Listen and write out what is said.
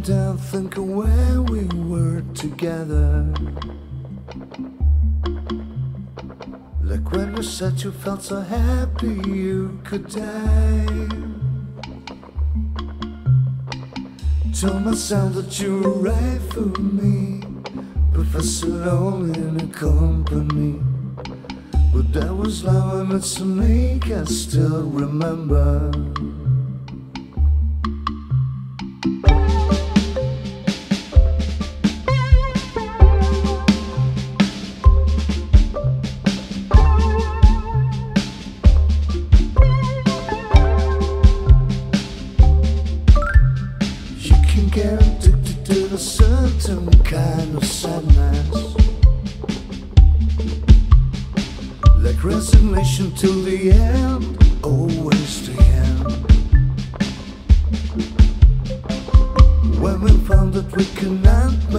down, think of where we were together. Like when you said you felt so happy you could die. Told myself that you were right for me, but felt so lonely in a company. But that was love and it's a make I still remember. Get addicted to a certain kind of sadness, like resignation till the end, always the end. When we found that we cannot